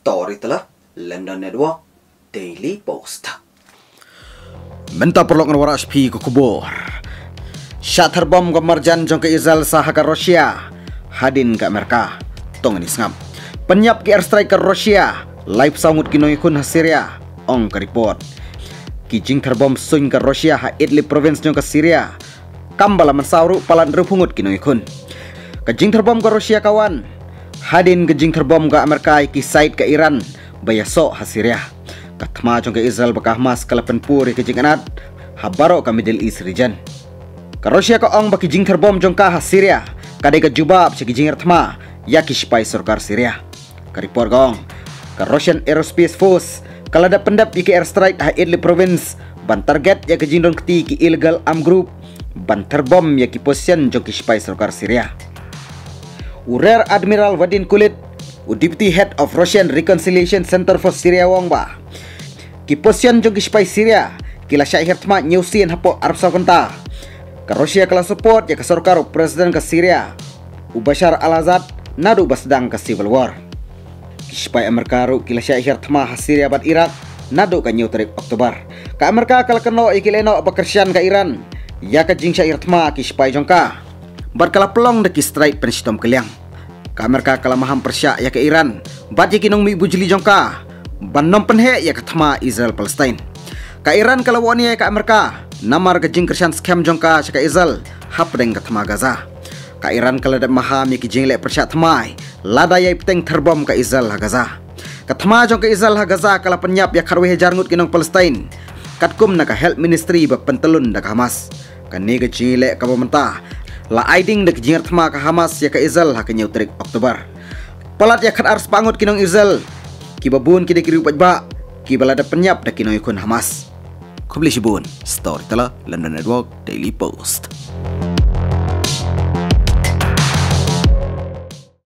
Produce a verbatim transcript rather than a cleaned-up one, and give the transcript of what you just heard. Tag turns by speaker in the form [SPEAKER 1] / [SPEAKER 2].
[SPEAKER 1] Story telah London Network Daily Post.
[SPEAKER 2] Menta perlok ngawara H P ko kubur. Shatter bom ke marjan jong ke Israel sah ke Rusia. Hadin ke Amerika. Tong ini sengam. Penyap ke airstrike ke Rusia. Live sangut kinoy kun ha Syria. Ong ke report. Kijing terbom suing ke Rusia ha Idlib province jong ke Syria. Kambala mensauru palan repungut kinoy kun. Kejing terbom ke Rusia kawan. Hadin kejing terbom ke Amerika ki site ke Iran. Bayasok ha Syria. Katma jong ke Israel bakah mas kalapan puri kejing anat. Habaro ke Middle East region. Ke Rusia ke ong baki jing terbom jong ka ha Syria. Kadai ke jubab si kejing ertma. Yaki sipai surkar Syria. Ke report gong. Ke Russian Aerospace Force. Kalau ada pendap iki airstrike ha Idlib province. Ban target ya kejing don keti ki illegal arm group. Ban terbom ya ki position jong ki sipai surkar Syria. Rear Admiral Vadim Kulit, Deputy Head of Russian Reconciliation Center for Syria Wongba. Ki position jong ki sipai Syria. Kila syahir tma nyusin hapo Arab Saudi. Ke Rusia kala support ya ke surkar Presiden ke Syria. U Bashar al-Assad nadu basdang ke civil war. Kispai Amerika ru kila syahir tma ha Syria bat Iraq nadu ka new tarik Oktober. Ka Amerika kala keno ikileno bakersyan ka Iran. Ya ka jing syahir tma kispai jongka. Bat kala pelong de ki strike pensitom keliang. Ka Amerika kala maham persya ya ke Iran. Bat ya kinong mi bujli jongka. Ban nom penhe ya ke tma Israel Palestine. Ka Iran kala wani ya ka Amerika. Namar ke jing kersan scam jongka syaka Israel. Hapdeng ke tma Gaza. Ka Iran kala de maham ya ki jing le persya tmai. Lada ya peteng terbom ka Israel ha Gaza. Ka tma jong ka Israel ha Gaza kala penyap ya karwe jarngut kinong Palestine. Katkum na ka Health Ministry ba pentelun da ka Hamas. Ka ni ke jing le ka pemerintah. La aiding de kijingar tma ka Hamas ya ka Israel ha kenyau tarik Oktober. Palat ya kat ars pangut kinong Israel. Kibabun kide kiri upajba. Kibalada penyap da kinong ikun Hamas. Kubli shibun. Story telah London Network Daily Post.